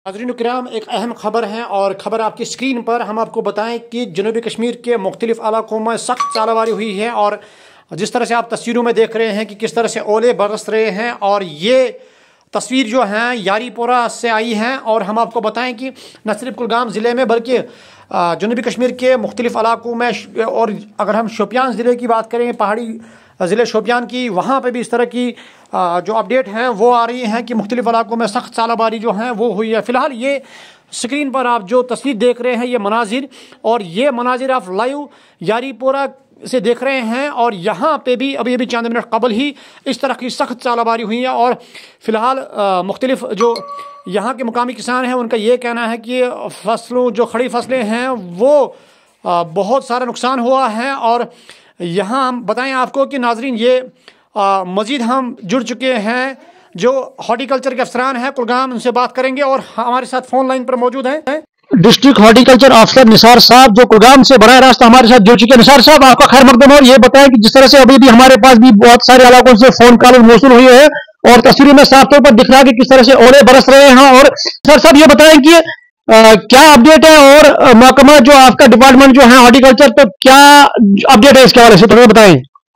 नाज़रीन किराम, एक अहम खबर है और ख़बर आपकी स्क्रीन पर। हम आपको बताएं कि जनूबी कश्मीर के मुख्तलिफ़ इलाकों में सख्त चालाबारी हुई है और जिस तरह से आप तस्वीरों में देख रहे हैं कि किस तरह से ओले बरस रहे हैं और ये तस्वीर जो हैं यारीपोरा से आई हैं। और हम आपको बताएं कि न सिर्फ कुलगाम ज़िले में बल्कि जनूबी कश्मीर के मुख्तलिफ़ इलाकों में, और अगर हम शोपियान ज़िले की बात करें, पहाड़ी ज़िले शोपियान की, वहाँ पे भी इस तरह की जो अपडेट हैं वो आ रही हैं कि मुख्तलिफ़ इलाकों में सख्त चालाबारी जो हैं वो हुई है। फ़िलहाल ये स्क्रीन पर आप जो तस्वीर देख रहे हैं ये मनाजिर, और ये मनाजिर आप लाइव यारीपोरा से देख रहे हैं। और यहाँ पे भी अभी अभी चंद मिनट कबल ही इस तरह की सख्त चालाबारी हुई है। और फ़िलहाल मुख्तलिफ़ जो यहाँ के मुकामी किसान हैं उनका ये कहना है कि फसलों जो खड़ी फसलें हैं वो बहुत सारा नुकसान हुआ है। और यहाँ हम बताएं आपको कि नाजरीन ये मज़ीद हम जुड़ चुके हैं जो हॉर्टिकल्चर के अफसरान हैं कुलगाम, उनसे बात करेंगे और हमारे साथ फ़ोन लाइन पर मौजूद हैं डिस्ट्रिक्ट हॉर्टिकल्चर अफसर निसार साहब जो कुलगाम से बराह रास्त हमारे साथ जुड़ चुके हैं। निसार साहब, आपका खैर मकदम। और ये बताएं कि जिस तरह से अभी भी हमारे पास भी बहुत सारे इलाकों से फ़ोन कॉल मौसूल हुई है और तस्वीरों में साफ तौर पर दिख रहा है कि किस तरह से ओले बरस रहे हैं। और सर साहब ये बताएं कि क्या अपडेट है और महकमा जो आपका डिपार्टमेंट जो है हॉर्टिकल्चर, तो क्या अपडेट है इसके हवाले से थोड़ा बताएं।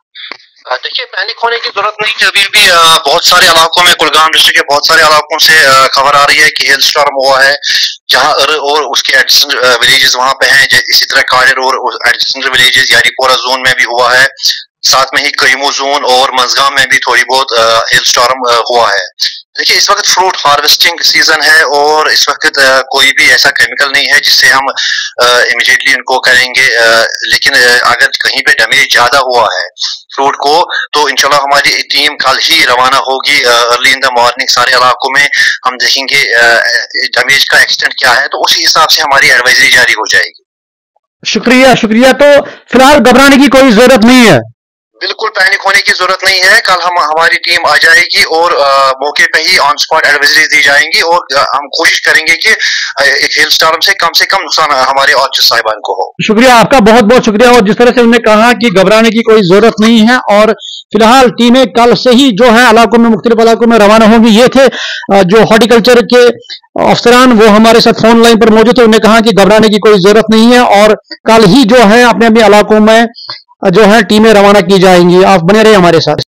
देखिए, पैनिक होने की जरूरत नहीं है। अभी भी बहुत सारे इलाकों में, कुलगाम डिस्ट्रिक्ट के बहुत सारे इलाकों से खबर आ रही है कि हेल स्टॉर्म हुआ है, जहां और उसके एडजेसेंट विलेजेस वहां पे हैं। इसी तरह कायर और एडजेसेंट विलेजेस यारीपोरा जोन में भी हुआ है, साथ में ही कईमू जोन और मंजगाम में भी थोड़ी बहुत हेल स्टॉर्म हुआ है। देखिए, इस वक्त फ्रूट हार्वेस्टिंग सीजन है और इस वक्त कोई भी ऐसा केमिकल नहीं है जिससे हम इमीडिएटली इनको करेंगे, लेकिन अगर कहीं पे डैमेज ज्यादा हुआ है फ्रूट को तो इंशाल्लाह हमारी टीम कल ही रवाना होगी अर्ली इन द मॉर्निंग सारे इलाकों में। हम देखेंगे डैमेज का एक्सटेंट क्या है, तो उसी हिसाब से हमारी एडवाइजरी जारी हो जाएगी। शुक्रिया शुक्रिया। तो फिलहाल घबराने की कोई जरूरत नहीं है, बिल्कुल पैनिक होने की जरूरत नहीं है। कल हमारी टीम आ जाएगी और मौके पे ही ऑन स्पॉट एडवाइजरी दी जाएंगी और हम कोशिश करेंगे कि एक हेल स्टॉर्म से कम नुकसान हमारे ऑर्चर्ड साहिबान को हो। शुक्रिया, आपका बहुत बहुत शुक्रिया। और जिस तरह से उन्होंने कहा कि घबराने की कोई जरूरत नहीं है और फिलहाल टीमें कल से ही जो है इलाकों में, मुख्तलिफ इलाकों में रवाना होंगी। ये थे जो हॉर्टिकल्चर के अफसरान, वो हमारे साथ फोन लाइन पर मौजूद थे। उन्होंने कहा कि घबराने की कोई जरूरत नहीं है और कल ही जो है अपने अपने इलाकों में जो है टीमें रवाना की जाएंगी। आप बने रहे हमारे साथ।